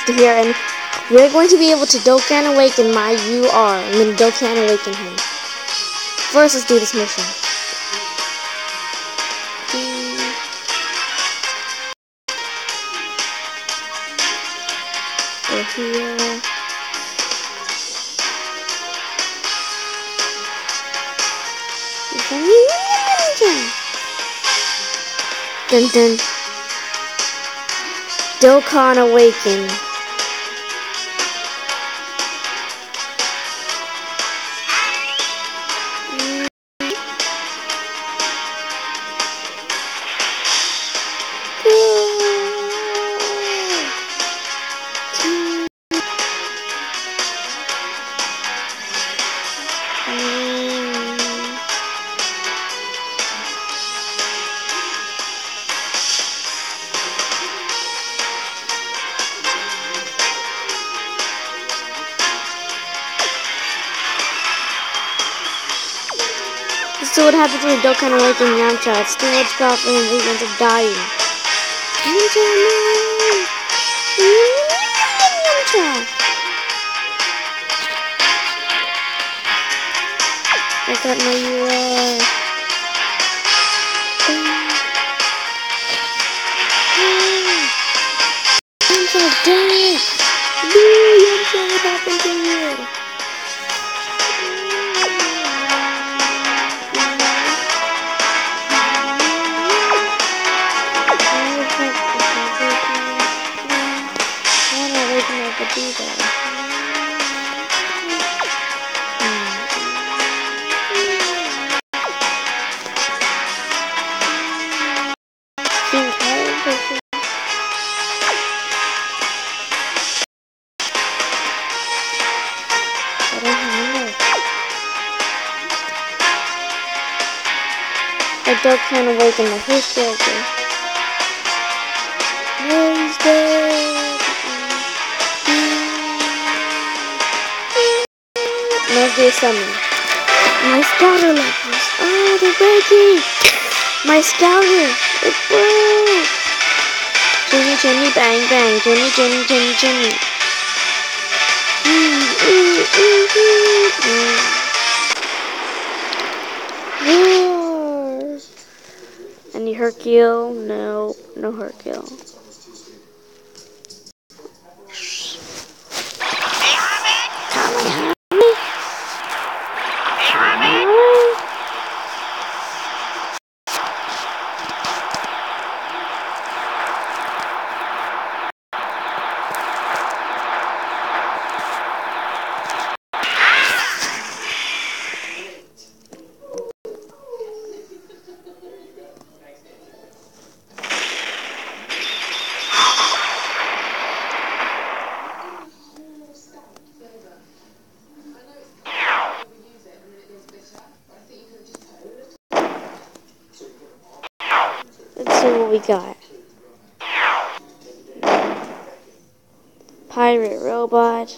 here, and we're going to be able to Dokkan Awaken my UR. I'm going to Dokkan Awaken him. First, let's do this mission. Go here. Dun dun. Dokkan Awaken. Let's see what happens when Dokkan Awaken Yamcha. It's too much power for him. He ends up dying. Yamcha, no! Yamcha! I got my UR. Yamcha died! No, Yamcha, what happened to you? I Dokkan Awaken my whole character. No, he's dead. Let's do a summon. My scouter levels. Oh, they're breaking. My scouter. It broke. Jimmy, Jimmy, bang, bang. Jimmy, Jimmy, Jimmy, Jimmy. Any Hercule? No, no Hercule. Let's see what we got. Pirate Robot.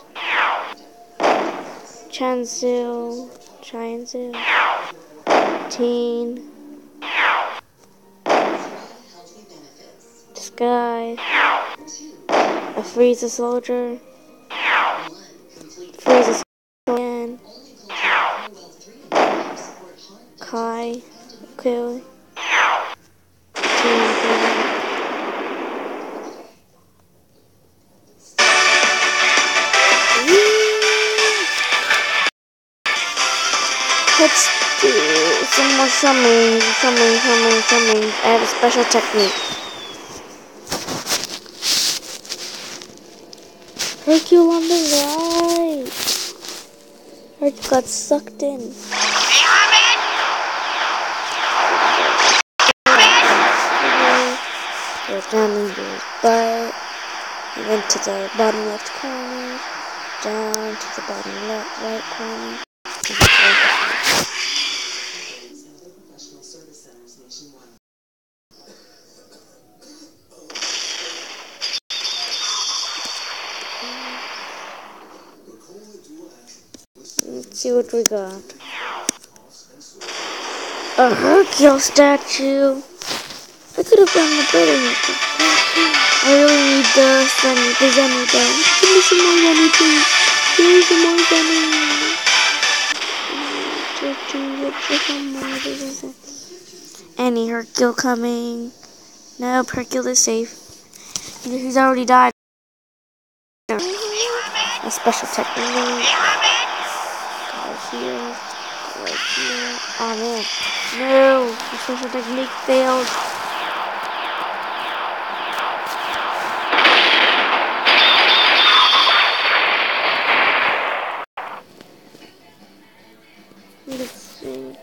Chansu. Teen. Disguise. A Frieza Soldier. Frieza Soldier. Kai. Okay. Let's do some more summoning. I have a special technique. Hercule on the right. Hercule got sucked in. Go down in your butt. And then to the bottom left corner. Down to the bottom right corner. Let's see what we got. A Hercule statue. I could have done the better. I really need the Zenny though. Give me some more Zenny, please. Give me some more Zenny. Any Hercule coming? Nope, Hercule is safe. He's already died. A special technique. Go here. Go right here. Oh man. No! The special technique failed. Let's see.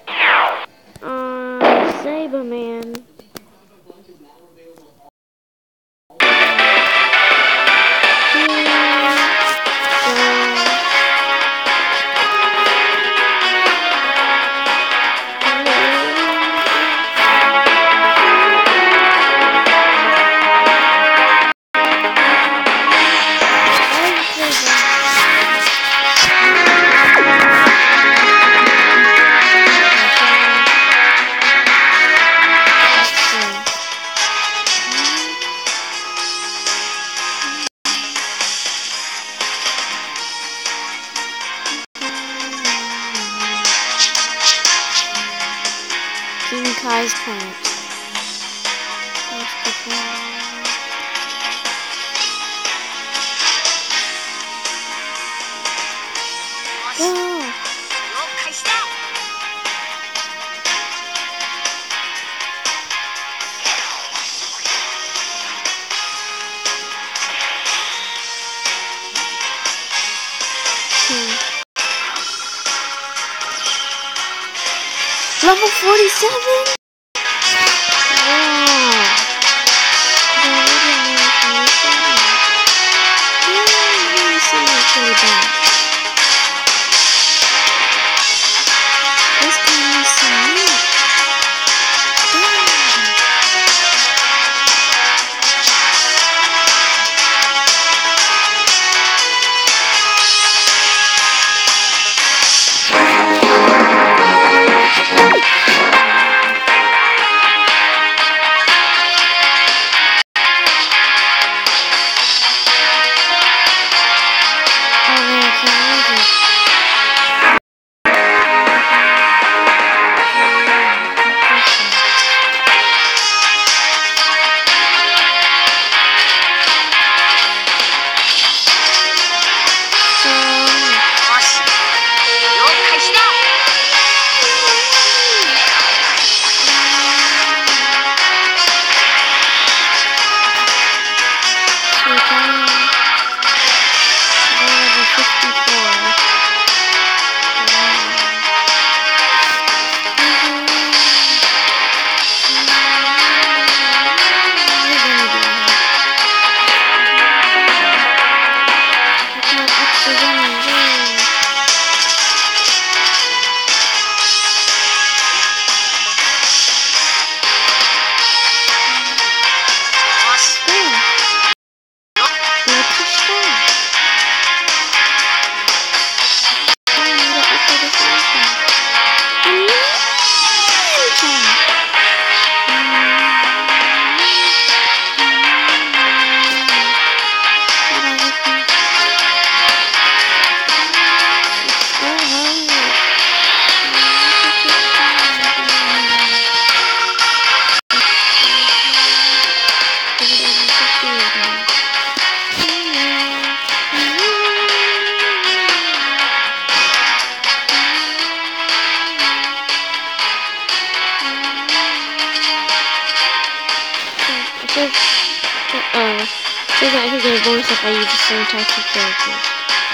Saberman. King Kai's planet. Go! Level 47? Wow. Says that I can get a bonus if I use the same types of characters.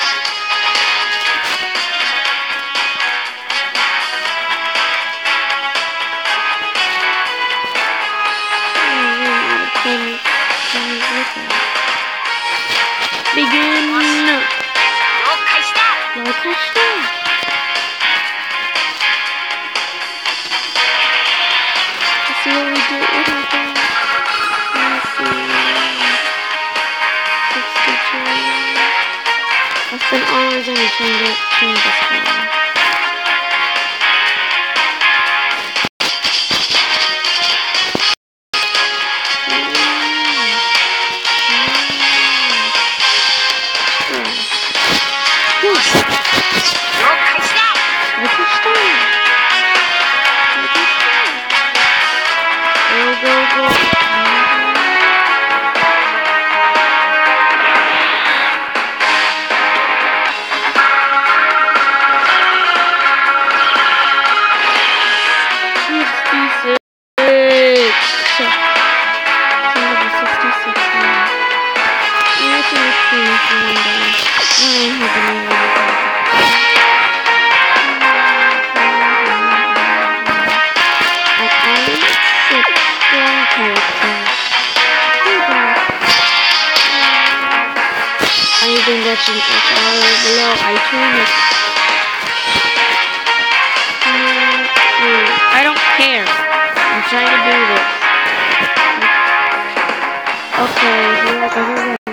Begin! Let's see what we do. What happened? Let's see. 62. I spent hours and change this one. Anything that's below iTunes. I don't care. I'm trying to do this. Okay,